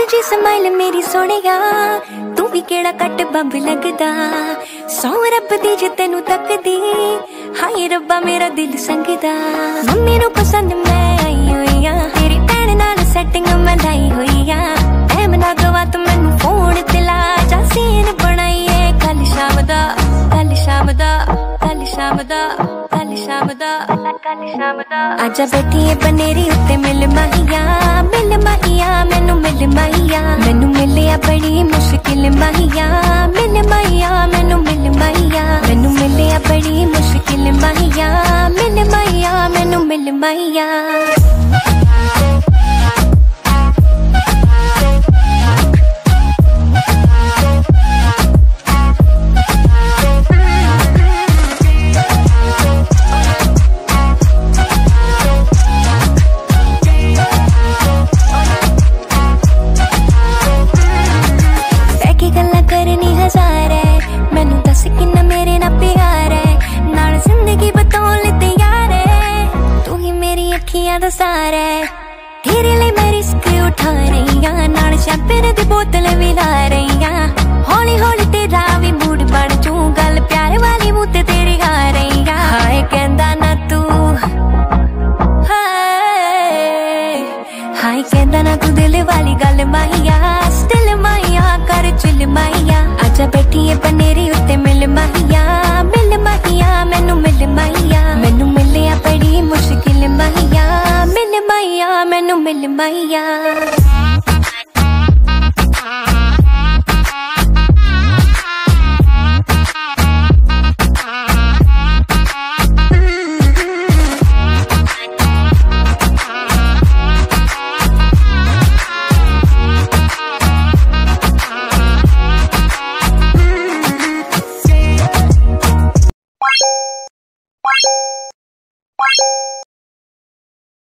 जी smile मेरी सोहणिया, तू भी केड़ा कट बंब लगदा। सौ रब दी जे तेनू तकदी, हाय रब्बा मेरा दिल संगदा। मम्मी नू पसंद मैं आई होई आ, तेरी भैन नाल सैटिंग मैं लाई होई आ। टाइम ना गवा तू मैनू फोन ते ला, जा सीन बनाईए कल शाम दा, कल शाम दा, कल शाम दा, कल शाम दा, कल शाम दा। आजा बैठिए बनेरी उत्ते मिल माहिया, मिल माहिया मैनू मिल माहिया। मैनू मिलिया बड़ी मुश्किल माहिया, मिल माहिया मैनू मिल माहिया। मैनू मिलिया बड़ी मुश्किल माहिया, मिल माहिया मैनू मिल माहिया। मैनू दस किन्ना मेरे ना प्यार है, नाल जिंदगी बताउण लई तैयार है। तू ही मेरी अखियां दा सहारा है, तेरे लिए मैं रिस्क उठा रही हां। नाल शैंपेन दी बोतल भी ला रही हां। हौली हौली तेरा भी मूड बन जू, गल प्यार वाली मुंह ते तेरी गा रही हां। हाय कहंदा ना तू, हाय कहंदा ना तू दिल वाली गल माहिया। स्टिल माहिया कर चिल माहिया, आजा बैठिए बनेरी उत्ते मिल माहिया, मिल माहिया मैनू मिल माहिया। मैनू मिलिया बड़ी मुश्किल माहिया, मिल माहिया मैनू मिल माहिया।